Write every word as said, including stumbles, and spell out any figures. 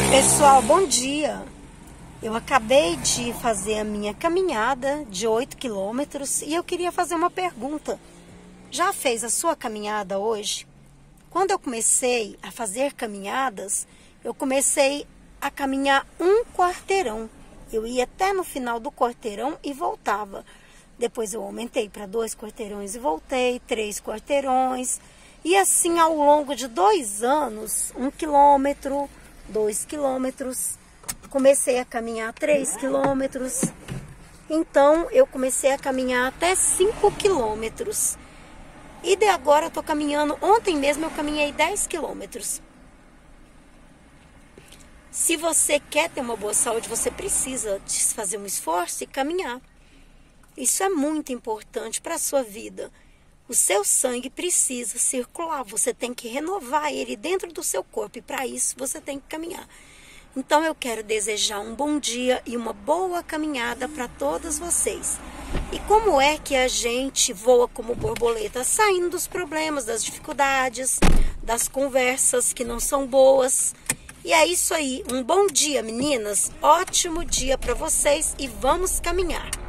Pessoal, bom dia! Eu acabei de fazer a minha caminhada de oito quilômetros e eu queria fazer uma pergunta. Já fez a sua caminhada hoje? Quando eu comecei a fazer caminhadas, eu comecei a caminhar um quarteirão. Eu ia até no final do quarteirão e voltava. Depois eu aumentei para dois quarteirões e voltei, três quarteirões. E assim ao longo de dois anos, um quilômetro, dois quilômetros, comecei a caminhar três quilômetros. Então eu comecei a caminhar até cinco quilômetros. E de agora eu tô caminhando, ontem mesmo eu caminhei dez quilômetros. Se você quer ter uma boa saúde, você precisa de fazer um esforço e caminhar. Isso é muito importante para a sua vida. O seu sangue precisa circular, você tem que renovar ele dentro do seu corpo e para isso você tem que caminhar. Então eu quero desejar um bom dia e uma boa caminhada para todos vocês. E como é que a gente voa como borboleta? Saindo dos problemas, das dificuldades, das conversas que não são boas. E é isso aí, um bom dia, meninas, ótimo dia para vocês e vamos caminhar.